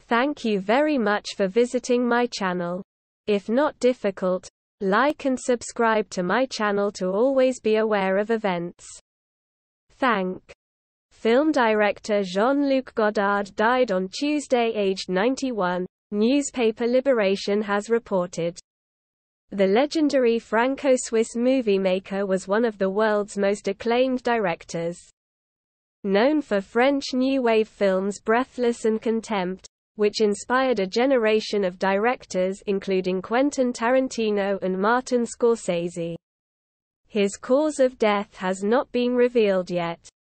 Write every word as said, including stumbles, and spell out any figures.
Thank you very much for visiting my channel. If not difficult, like and subscribe to my channel to always be aware of events. Thank. Film director Jean-Luc Godard died on Tuesday aged ninety-one, newspaper Libération has reported. The legendary Franco-Swiss movie maker was one of the world's most acclaimed directors. Known for French New Wave films Breathless and Contempt, which inspired a generation of directors including Quentin Tarantino and Martin Scorsese. His cause of death has not been revealed yet.